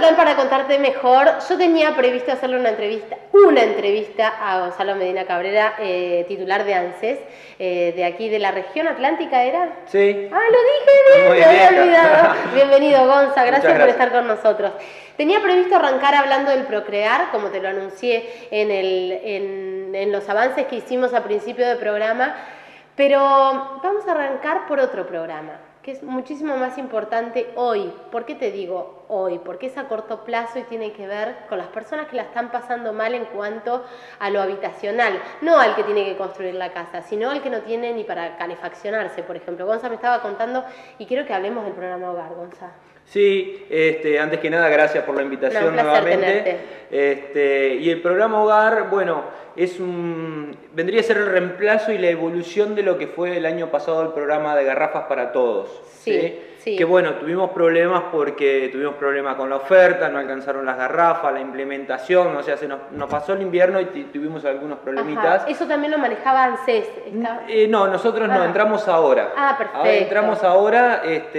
acá para contarte mejor. Yo tenía previsto hacerle una entrevista a Gonzalo Medina Cabrera, titular de ANSES, de aquí de la región atlántica, ¿era? Sí. Ah, lo dije bien, me había olvidado. Bienvenido, Gonza, gracias por estar con nosotros. Tenía previsto arrancar hablando del procrear, como te lo anuncié en los avances que hicimos a principio del programa, pero vamos a arrancar por otro programa, que es muchísimo más importante hoy. ¿Por qué te digo hoy? Porque es a corto plazo y tiene que ver con las personas que la están pasando mal en cuanto a lo habitacional. No al que tiene que construir la casa, sino al que no tiene ni para calefaccionarse, por ejemplo. Gonza me estaba contando y quiero que hablemos del programa Hogar, Gonza. Sí, antes que nada, gracias por la invitación nuevamente. Y el programa Hogar, bueno, vendría a ser el reemplazo y la evolución de lo que fue el año pasado el programa de Garrafas para Todos. Sí. Que bueno, tuvimos problemas porque tuvimos problemas con la oferta, no alcanzaron las garrafas, la implementación, o sea, nos pasó el invierno y tuvimos algunos problemitas. Ajá. ¿Eso también lo manejaba ANSES? No, nosotros no, entramos ahora. Ah, perfecto. Ahora entramos ahora,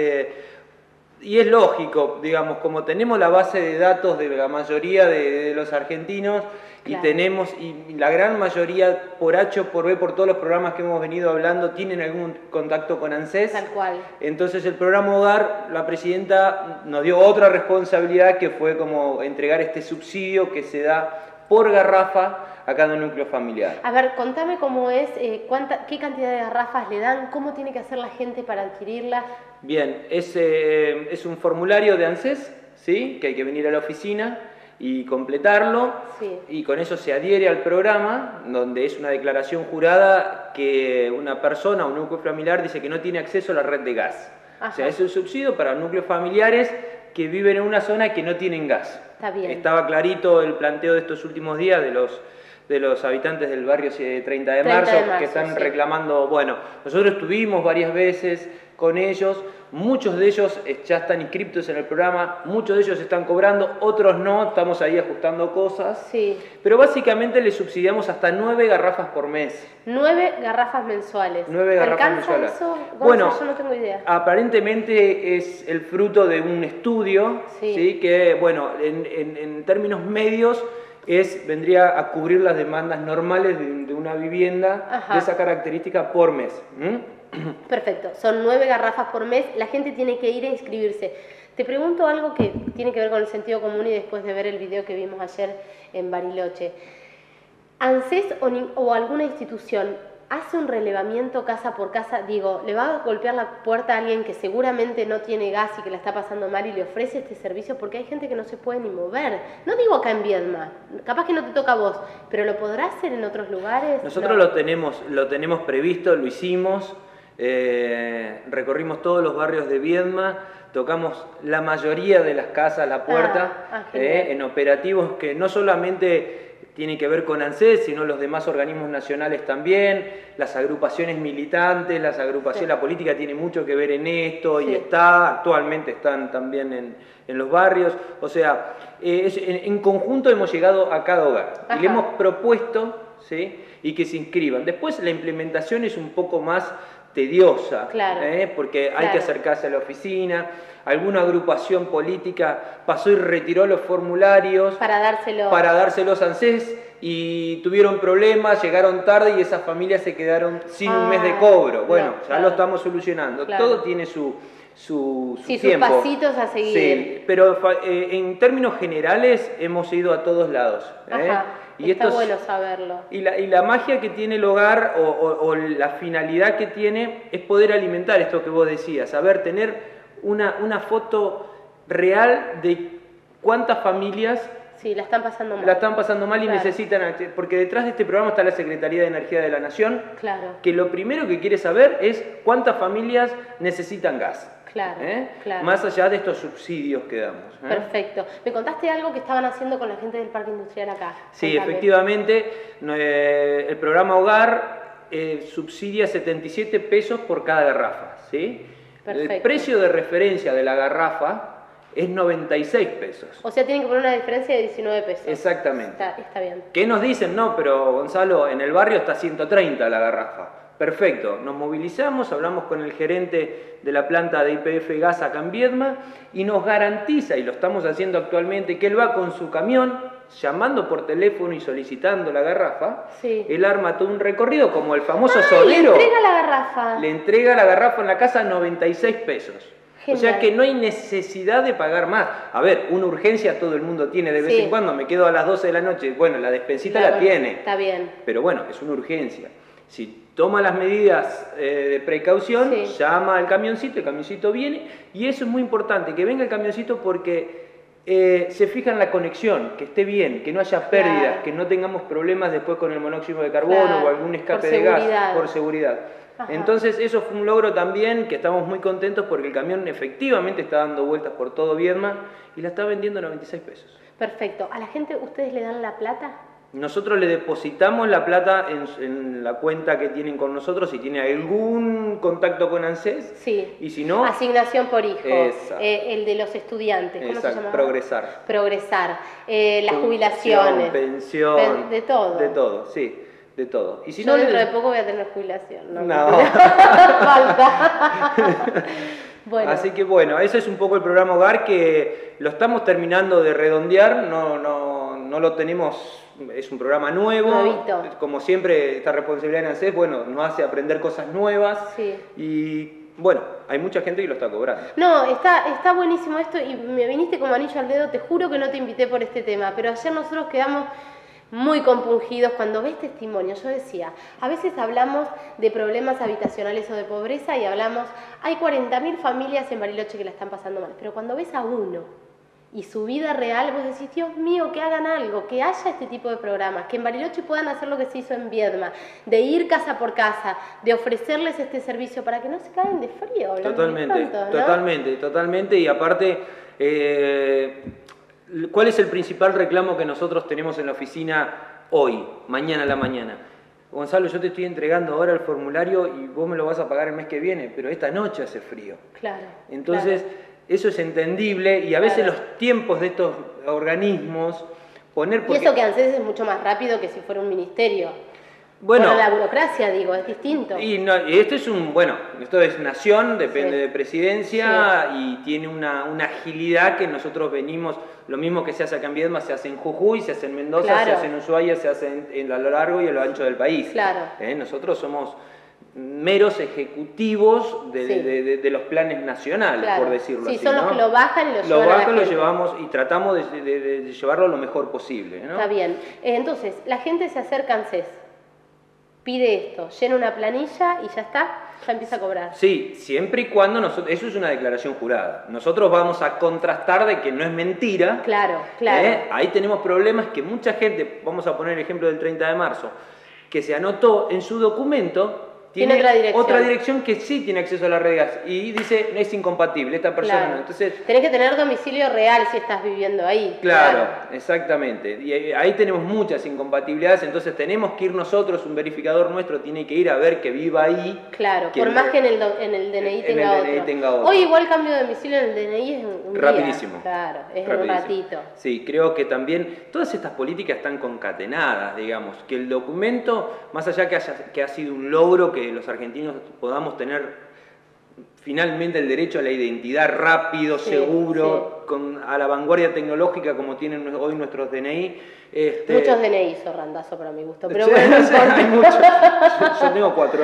y es lógico, digamos, como tenemos la base de datos de la mayoría de los argentinos, claro. y la gran mayoría, por H o por B, por todos los programas que hemos venido hablando, tienen algún contacto con ANSES. Tal cual. Entonces el programa Hogar, la presidenta nos dio otra responsabilidad que fue como entregar este subsidio que se da por garrafa a cada núcleo familiar. A ver, contame cómo es, qué cantidad de garrafas le dan, cómo tiene que hacer la gente para adquirirlas. Bien, es un formulario de ANSES, ¿sí? Que hay que venir a la oficina y completarlo, sí. Y con eso se adhiere al programa, donde es una declaración jurada que una persona, un núcleo familiar, dice que no tiene acceso a la red de gas. Ajá. O sea, es un subsidio para núcleos familiares que viven en una zona que no tienen gas. Está bien. Estaba clarito el planteo de estos últimos días de los habitantes del barrio 30 de marzo que están reclamando. Bueno, nosotros estuvimos varias veces con ellos, muchos de ellos ya están inscriptos en el programa, muchos de ellos están cobrando, otros no, estamos ahí ajustando cosas. Sí. Pero básicamente les subsidiamos hasta 9 garrafas por mes. 9 garrafas mensuales. 9 garrafas mensuales. ¿Eso? Bueno, yo no tengo idea. Aparentemente es el fruto de un estudio, ¿sí? Que, bueno, en términos medios vendría a cubrir las demandas normales de una vivienda. Ajá. De esa característica por mes. Perfecto, son 9 garrafas por mes, la gente tiene que ir a inscribirse. Te pregunto algo que tiene que ver con el sentido común y después de ver el video que vimos ayer en Bariloche. ¿ANSES o alguna institución hace un relevamiento casa por casa? Digo, ¿le va a golpear la puerta a alguien que seguramente no tiene gas y que la está pasando mal y le ofrece este servicio? Porque hay gente que no se puede ni mover. No digo acá en Viedma, capaz que no te toca a vos, pero ¿lo podrá hacer en otros lugares? Nosotros lo tenemos previsto, lo hicimos. Recorrimos todos los barrios de Viedma, tocamos la mayoría de las casas, la puerta, en operativos que no solamente tienen que ver con ANSES, sino los demás organismos nacionales también, las agrupaciones militantes, la política tiene mucho que ver en esto, y actualmente están también en los barrios, o sea, en conjunto hemos llegado a cada hogar. Ajá. Y le hemos propuesto, ¿sí? Y que se inscriban. Después la implementación es un poco más tediosa, claro. Porque hay que acercarse a la oficina. Alguna agrupación política pasó y retiró los formularios para dárselos a ANSES y tuvieron problemas, llegaron tarde y esas familias se quedaron sin un mes de cobro. Bueno, ya lo estamos solucionando. Claro. Todo tiene su tiempo. Sus pasitos a seguir. Sí, pero en términos generales hemos ido a todos lados. Ajá. Y está bueno saberlo. Y la magia que tiene el hogar o la finalidad que tiene es poder alimentar esto que vos decías, saber tener una foto real de cuántas familias la están pasando mal. La están pasando mal y necesitan, porque detrás de este programa está la Secretaría de Energía de la Nación, que lo primero que quiere saber es cuántas familias necesitan gas. Claro. Más allá de estos subsidios que damos. Perfecto. Me contaste algo que estaban haciendo con la gente del Parque Industrial acá. Sí, contame. Efectivamente, el programa Hogar subsidia 77 pesos por cada garrafa. ¿Sí? Perfecto. El precio de referencia de la garrafa es 96 pesos. O sea, tienen que poner una diferencia de 19 pesos. Exactamente. Está bien. ¿Qué nos dicen? No, pero Gonzalo, en el barrio está 130 la garrafa. Perfecto, nos movilizamos, hablamos con el gerente de la planta de YPF Gas acá en Viedma y nos garantiza, y lo estamos haciendo actualmente, que él va con su camión, llamando por teléfono y solicitando la garrafa. Sí. Él arma todo un recorrido como el famoso solero. Le entrega la garrafa. Le entrega la garrafa en la casa a 96 pesos. Genial. O sea que no hay necesidad de pagar más. A ver, una urgencia todo el mundo tiene de vez en cuando. Me quedo a las 12 de la noche. Bueno, la despensita la tiene. Está bien. Pero bueno, es una urgencia. Si toma las medidas de precaución, llama al camioncito, el camioncito viene. Y eso es muy importante, que venga el camioncito porque se fija en la conexión, que esté bien, que no haya pérdidas, que no tengamos problemas después con el monóxido de carbono o algún escape de gas, por seguridad. Ajá. Entonces eso fue un logro también, que estamos muy contentos porque el camión efectivamente está dando vueltas por todo Viedma y la está vendiendo a 96 pesos. Perfecto. ¿A la gente ustedes le dan la plata? Nosotros le depositamos la plata en la cuenta que tienen con nosotros, si tiene algún contacto con ANSES. Sí. Y si no... Asignación por hijo. El de los estudiantes. ¿Cómo se llama? Progresar. Progresar. Las jubilaciones. Pensión. De todo. De todo, sí. De todo. Y si yo dentro de poco voy a tener jubilación. No. Falta. Bueno. Así que bueno, ese es un poco el programa Hogar que lo estamos terminando de redondear. No lo tenemos... Es un programa nuevo, como siempre esta responsabilidad en ANSES, bueno, nos hace aprender cosas nuevas y bueno, hay mucha gente que lo está cobrando. No, está buenísimo esto y me viniste como anillo al dedo, te juro que no te invité por este tema, pero ayer nosotros quedamos muy compungidos cuando ves testimonio. Yo decía, a veces hablamos de problemas habitacionales o de pobreza y hablamos, hay 40.000 familias en Bariloche que la están pasando mal, pero cuando ves a uno y su vida real, vos decís, Dios mío, que hagan algo, que haya este tipo de programas, que en Bariloche puedan hacer lo que se hizo en Viedma, de ir casa por casa, de ofrecerles este servicio para que no se caigan de frío. Totalmente, y aparte, ¿cuál es el principal reclamo que nosotros tenemos en la oficina hoy, mañana a la mañana? Gonzalo, yo te estoy entregando ahora el formulario y vos me lo vas a pagar el mes que viene, pero esta noche hace frío. Claro. Entonces... Eso es entendible y a veces los tiempos de estos organismos Y eso que ANSES es mucho más rápido que si fuera un ministerio. Bueno, la burocracia, digo, es distinto. Y esto es nación, depende de presidencia y tiene una agilidad que nosotros venimos, lo mismo que se hace acá en Viedma, se hace en Jujuy, se hace en Mendoza, se hace en Ushuaia, se hace a lo largo y a lo ancho del país. Claro. Nosotros somos meros ejecutivos de los planes nacionales, por decirlo así. Sí, son los que lo bajan y lo llevan Lo a la bajan, lo gente. llevamos y tratamos de llevarlo lo mejor posible, ¿no? Está bien. Entonces, la gente se acerca a ANSES, pide esto, llena una planilla y ya está, ya empieza a cobrar. Sí, siempre y cuando eso es una declaración jurada. Nosotros vamos a contrastar de que no es mentira. Claro. Ahí tenemos problemas que mucha gente, vamos a poner el ejemplo del 30 de marzo, que se anotó en su documento, tiene otra dirección que sí tiene acceso a las redes y dice es incompatible, esta persona no. Entonces, tenés que tener domicilio real si estás viviendo ahí. Claro, exactamente. Y ahí tenemos muchas incompatibilidades, entonces tenemos que ir nosotros, un verificador nuestro tiene que ir a ver que viva ahí. Claro, por más que en el DNI tenga otro. Hoy igual cambio de domicilio en el DNI es un rapidísimo. Día. Claro, es un ratito. Sí, creo que también todas estas políticas están concatenadas, digamos, que el documento, más allá que ha sido un logro que los argentinos podamos tener finalmente el derecho a la identidad rápido, seguro, a la vanguardia tecnológica como tienen hoy nuestros DNI. Muchos DNI son randazo para mi gusto, pero bueno, hay muchos. Yo tengo 4.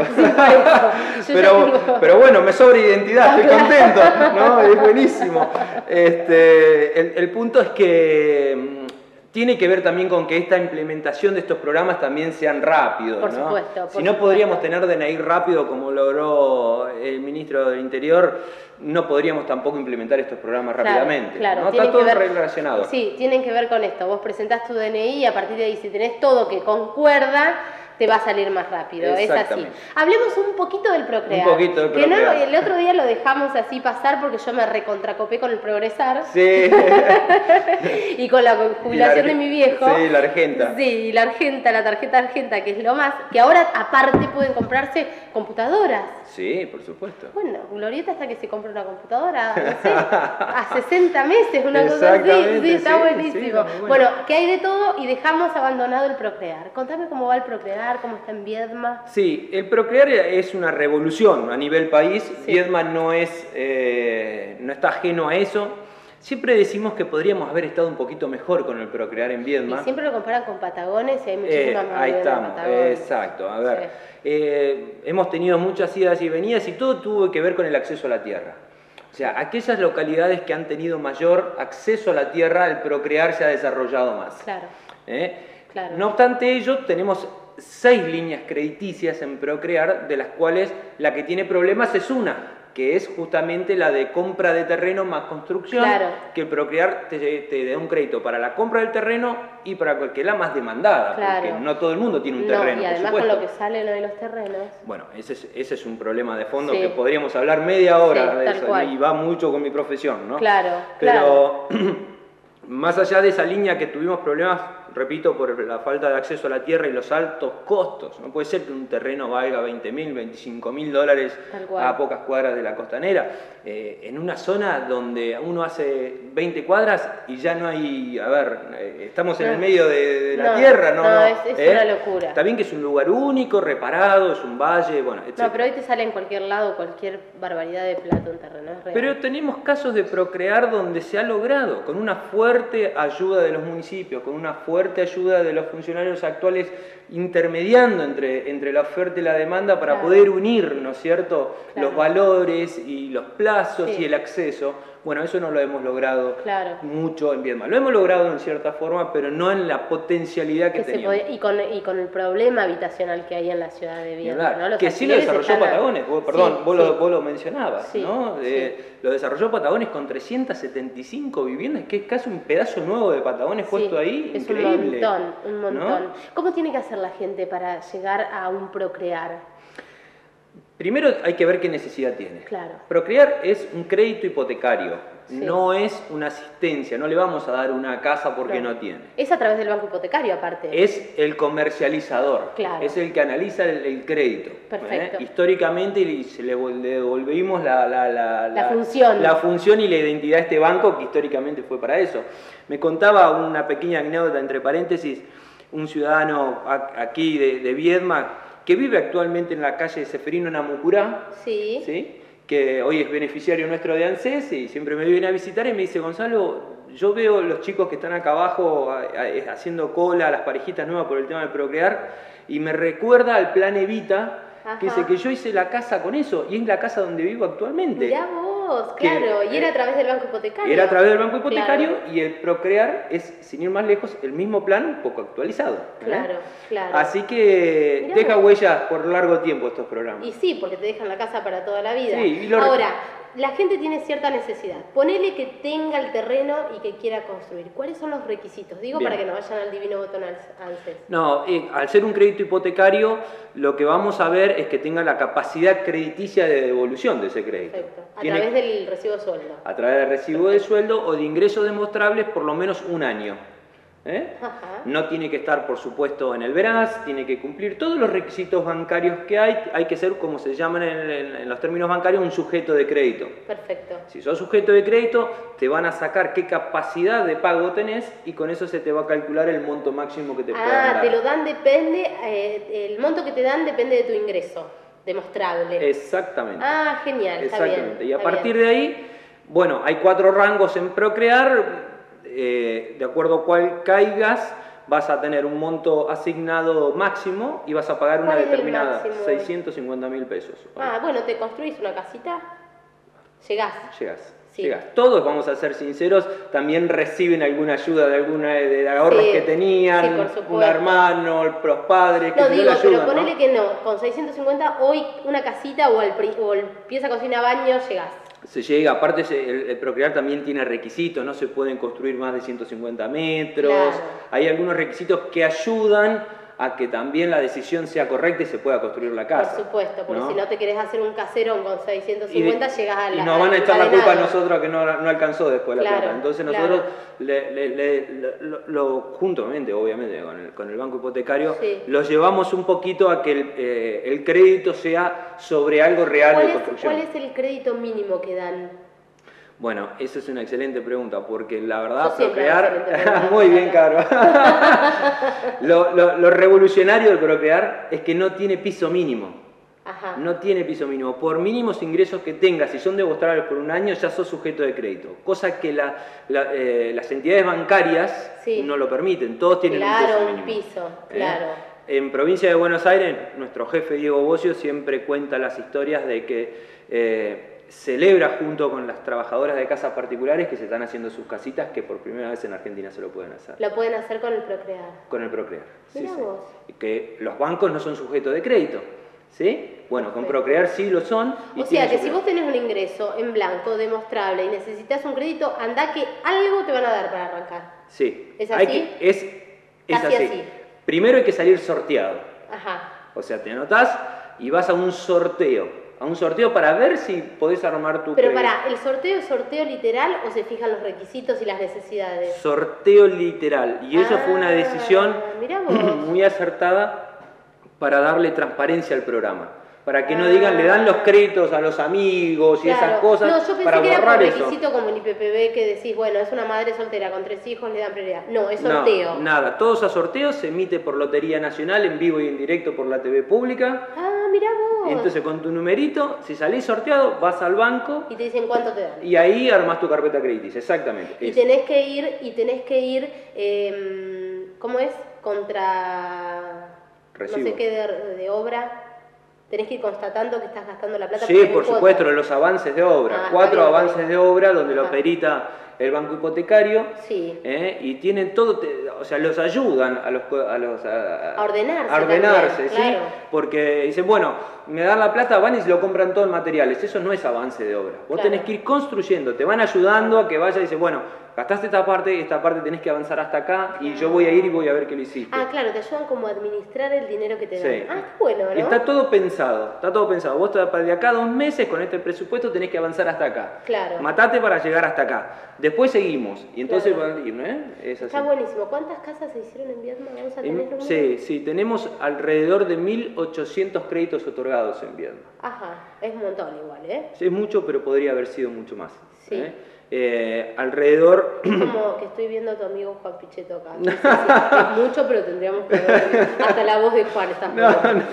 Pero bueno, me sobra identidad, estoy contento, ¿no? Es buenísimo. El punto es que tiene que ver también con que esta implementación de estos programas también sean rápidos, por supuesto. Si no podríamos tener DNI rápido como logró el ministro del Interior, no podríamos tampoco implementar estos programas rápidamente. Claro, ¿no? Está todo relacionado. Sí, tienen que ver con esto. Vos presentás tu DNI y a partir de ahí, si tenés todo que concuerda, te va a salir más rápido, es así. Hablemos un poquito del Procrear. Un poquito del Procrear. Que el otro día lo dejamos así pasar porque yo me recontracopé con el Progresar. Sí. Y con la jubilación de mi viejo. Sí, la Argenta. Sí, y la tarjeta Argenta, que es lo más, que ahora aparte pueden comprarse computadoras. Sí, por supuesto. Bueno, Glorieta hasta que se compre una computadora, no sé, a 60 meses, una cosa así. Sí, está buenísimo. Bueno, que hay de todo y dejamos abandonado el Procrear. Contame cómo va el Procrear. procrear? ¿Cómo está en Viedma? Sí, el procrear es una revolución a nivel país. Sí. Viedma no está ajeno a eso. Siempre decimos que podríamos haber estado un poquito mejor con el procrear en Viedma. Y siempre lo comparan con Patagones y hay muchísimas más. Ahí estamos, exacto. A ver, hemos tenido muchas idas y venidas y todo tuvo que ver con el acceso a la tierra. O sea, aquellas localidades que han tenido mayor acceso a la tierra, el procrear se ha desarrollado más. Claro. Claro. No obstante ello, tenemos 6 líneas crediticias en procrear, de las cuales la que tiene problemas es una, que es justamente la de compra de terreno más construcción, claro, que el procrear te da un crédito para la compra del terreno y para que es la más demandada, claro, porque no todo el mundo tiene un terreno. Y además con lo que sale lo de los terrenos. Bueno, ese es un problema de fondo, sí, que podríamos hablar media hora de eso, cual. Y va mucho con mi profesión, ¿no? Claro, pero más allá de esa línea que tuvimos problemas, repito, por la falta de acceso a la tierra y los altos costos. No puede ser que un terreno valga $20.000, $25.000 a pocas cuadras de la costanera. En una zona donde uno hace 20 cuadras y ya no hay... A ver, estamos en el medio de la tierra, ¿no? No, es una locura. Está bien que es un lugar único, reparado, es un valle, bueno, etc. No, pero hoy te sale en cualquier lado cualquier barbaridad de plata un terreno. Es real. Pero tenemos casos de procrear donde se ha logrado, con una fuerte ayuda de los municipios, con una fuerte ayuda de los funcionarios actuales intermediando entre la oferta y la demanda para claro, poder unir, ¿no es cierto?, claro, los valores y los plazos, sí, y el acceso. Bueno, eso no lo hemos logrado claro, mucho en Viedma. Lo hemos logrado en cierta forma, pero no en la potencialidad que teníamos. Y con el problema habitacional que hay en la ciudad de Viedma, ¿no? Que sí lo desarrolló Patagones, vos lo mencionabas, sí, ¿no? Sí. Lo desarrolló Patagones con 375 viviendas, que es casi un pedazo nuevo de Patagones puesto ahí, es increíble. Un montón. ¿No? ¿Cómo tiene que hacer la gente para llegar a un procrear? Primero hay que ver qué necesidad tiene. Claro. Procrear es un crédito hipotecario, sí, no es una asistencia, no le vamos a dar una casa porque no tiene. Es a través del banco hipotecario aparte. Es el comercializador, claro, es el que analiza el crédito. Perfecto. Históricamente le devolvimos la función y la identidad de este banco, que históricamente fue para eso. Me contaba una pequeña anécdota entre paréntesis, un ciudadano aquí de Viedma, que vive actualmente en la calle Seferino Namucurá, sí, ¿sí?, que hoy es beneficiario nuestro de ANSES y siempre me viene a visitar y me dice: Gonzalo, yo veo los chicos que están acá abajo haciendo cola, las parejitas nuevas por el tema del procrear, y me recuerda al plan Evita, ajá, que dice que yo hice la casa con eso, y es la casa donde vivo actualmente. Mirá vos, claro, y era a través del banco hipotecario. Era a través del banco hipotecario, claro, y el procrear es, sin ir más lejos, el mismo plan un poco actualizado. Claro, claro. Así que mirá, deja huellas por largo tiempo estos programas. Y sí, porque te dejan la casa para toda la vida. Sí, ahora, la gente tiene cierta necesidad. Ponele que tenga el terreno y que quiera construir. ¿Cuáles son los requisitos? Digo, bien, para que no vayan al divino botón ANSES. No, al ser un crédito hipotecario, lo que vamos a ver es que tenga la capacidad crediticia de devolución de ese crédito. Perfecto. A través del recibo de sueldo. A través del recibo de sueldo o de ingresos demostrables por lo menos un año. No tiene que estar, por supuesto, en el veraz, tiene que cumplir todos los requisitos bancarios que hay que ser, como se llaman en los términos bancarios, un sujeto de crédito. Perfecto. Si sos sujeto de crédito, te van a sacar qué capacidad de pago tenés y con eso se te va a calcular el monto máximo que te puedan dar. Te lo dan, el monto que te dan depende de tu ingreso demostrable. Exactamente. Genial, exactamente. Está bien, y a partir de ahí, bueno, hay 4 rangos en procrear. De acuerdo a cuál caigas, vas a tener un monto asignado máximo y vas a pagar una determinada, 650.000 pesos. Bueno, ¿te construís una casita? Llegás. Sí. Todos, vamos a ser sinceros, también reciben alguna ayuda de ahorros que tenían, sí, un hermano, los padres, que no digo, ayudan, pero ponele que no, con 650 hoy una casita o el pieza, cocina, baño, llegás. Se llega, aparte el procrear también tiene requisitos, no se pueden construir más de 150 metros, claro, hay algunos requisitos que ayudan a que también la decisión sea correcta y se pueda construir la casa. Por supuesto, porque si no te querés hacer un caserón con 650 llegás a la... Y nos van a echar la culpa a nosotros que no alcanzó después la plata. Entonces nosotros, juntamente obviamente con el banco hipotecario, lo llevamos un poquito a que el crédito sea sobre algo real de construcción. ¿Cuál es el crédito mínimo que dan? Bueno, esa es una excelente pregunta, porque la verdad, procrear... Muy bien, Caro. Lo revolucionario del procrear es que no tiene piso mínimo. Ajá. No tiene piso mínimo. Por mínimos ingresos que tengas, si son demostrables por un año, ya sos sujeto de crédito. Cosa que las entidades bancarias no lo permiten. Todos tienen un piso mínimo. Claro. En provincia de Buenos Aires, nuestro jefe Diego Bocio siempre cuenta las historias de que celebra junto con las trabajadoras de casas particulares que se están haciendo sus casitas, que por primera vez en Argentina se lo pueden hacer. Lo pueden hacer con el procrear. Con el procrear. Mirá vos. Que los bancos no son sujetos de crédito. ¿Sí? Bueno, con procrear sí lo son. O sea que si vos tenés un ingreso en blanco demostrable y necesitas un crédito, anda que algo te van a dar para arrancar. Sí. ¿Es así? Es así. Primero hay que salir sorteado. Ajá. O sea, te anotás y vas a un sorteo. A un sorteo para ver si podés armar tu crédito. Pero pará, ¿el sorteo es sorteo literal o se fijan los requisitos y las necesidades? Sorteo literal. Y eso fue una decisión muy acertada para darle transparencia al programa. Para que no digan, le dan los créditos a los amigos y esas cosas. No, yo pensé que era por requisito como el IPPB, que decís, bueno, es una madre soltera con 3 hijos, le dan prioridad. No, es sorteo. No, nada, todos a sorteo, se emite por Lotería Nacional, en vivo y en directo por la TV pública. Ah, mirá vos. Entonces con tu numerito, si salís sorteado, vas al banco. Y te dicen cuánto te dan. Y ahí armás tu carpeta crediticia, exactamente. Y tenés que ir, ¿cómo es? Contra... Recibo. No sé qué de obra. Tenés que ir constatando que estás gastando la plata. Sí, por supuesto, los avances de obra. 4 avances de obra donde lo perita el banco hipotecario. Sí. Y tienen todo, o sea, los ayudan a ordenarse. ¿sí? Claro. Porque dicen, bueno, me dan la plata, van y se lo compran todo en materiales. Eso no es avance de obra. Vos tenés que ir construyendo, te van ayudando a que vayas y dicen, bueno, gastaste esta parte tenés que avanzar hasta acá y yo voy a ir y voy a ver qué lo hiciste. Ah, claro, te ayudan como a administrar el dinero que te dan. Sí. Ah, está bueno, ¿no? Está todo pensado. Vos de acá a 2 meses con este presupuesto tenés que avanzar hasta acá. Claro. Matate para llegar hasta acá. Después seguimos. Y entonces van a ir, ¿no? Es así. Está buenísimo. ¿Cuántas casas se hicieron en Viedma? ¿Vamos a tener sí, tenemos alrededor de 1.800 créditos otorgados en Viedma. Ajá, es un montón igual, ¿eh? Sí, es mucho, pero podría haber sido mucho más. Sí. Alrededor... Es como que estoy viendo a tu amigo Juan Pichetto acá. No sé si es mucho, pero tendríamos que ver. Hasta la voz de Juan está muy bien.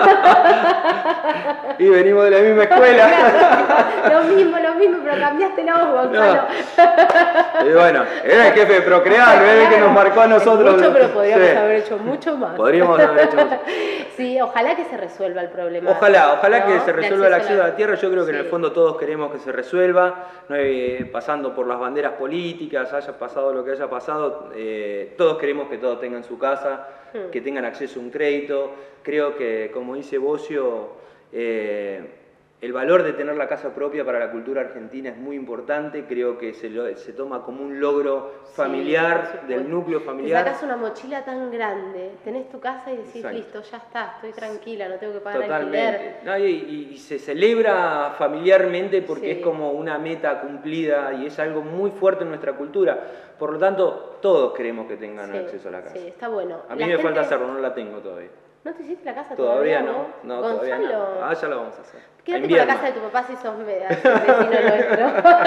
Y venimos de la misma escuela. Lo mismo, pero cambiaste la voz, Gonzalo. Y bueno, era el jefe de Procrear, ¿ves? Que nos marcó a nosotros. Mucho, pero podríamos haber hecho mucho más. Podríamos haber hecho mucho. Sí, ojalá que se resuelva el problema. Ojalá que se resuelva el acceso a la tierra. Yo creo que en el fondo todos queremos que se resuelva. Pasando por las banderas políticas, haya pasado lo que haya pasado, todos queremos que todos tengan su casa, que tengan acceso a un crédito. Creo que, como dice Bocio, el valor de tener la casa propia para la cultura argentina es muy importante. Creo que se toma como un logro familiar, del núcleo familiar. Te sacas una mochila tan grande, tenés tu casa y decís, exacto, listo, ya está, estoy tranquila, no tengo que pagar alquiler. No, y se celebra familiarmente porque es como una meta cumplida y es algo muy fuerte en nuestra cultura. Por lo tanto, todos queremos que tengan acceso a la casa. Sí, está bueno. A mí me falta hacerlo, no la tengo todavía. ¿No te hiciste la casa todavía? No, todavía no. Ya la vamos a hacer. Quédate con la casa de tu papá si sos vecino nuestro.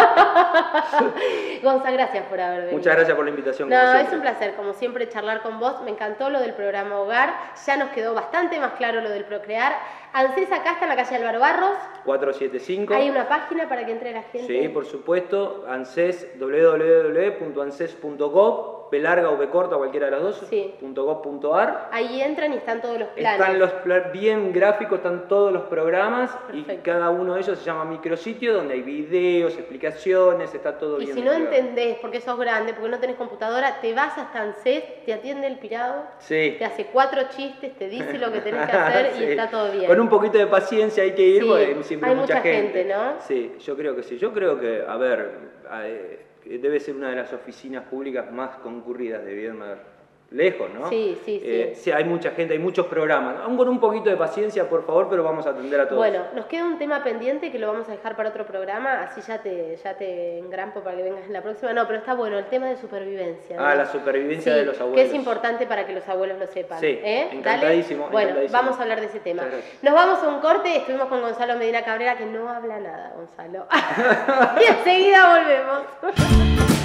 Gonza, gracias por haber venido. Muchas gracias por la invitación. No, es un placer, como siempre, charlar con vos. Me encantó lo del programa Hogar. Ya nos quedó bastante más claro lo del procrear. ANSES acá está en la calle Álvaro Barros. 475. ¿Hay una página para que entre la gente? Sí, por supuesto. ANSES, www.anses.gov. B larga o B corta, cualquiera de las dos, .gov.ar. Ahí entran y están todos los planes. Están los bien gráficos, están todos los programas. Perfecto. Y cada uno de ellos se llama micrositio, donde hay videos, explicaciones, está todo bien. Y si no entendés porque sos grande, porque no tenés computadora, te vas hasta ANSES, te atiende el pirado, te hace 4 chistes, te dice lo que tenés que hacer y está todo bien. Con un poquito de paciencia hay que ir, porque siempre hay mucha gente, ¿no? Sí, yo creo que sí. Yo creo que, debe ser una de las oficinas públicas más concurridas de Viedma. lejos, ¿no? Sí, sí, sí. Sí, hay mucha gente, hay muchos programas. Aún con un poquito de paciencia, por favor, pero vamos a atender a todos. Bueno, nos queda un tema pendiente que lo vamos a dejar para otro programa, así ya te engrampo para que vengas en la próxima. No, pero está bueno, el tema de supervivencia, ¿no? La supervivencia de los abuelos. Que es importante para que los abuelos lo sepan. Sí, encantadísimo. Bueno, encantadísimo. vamos a hablar de ese tema. Nos vamos a un corte, estuvimos con Gonzalo Medina Cabrera, que no habla nada, Gonzalo. Y enseguida volvemos.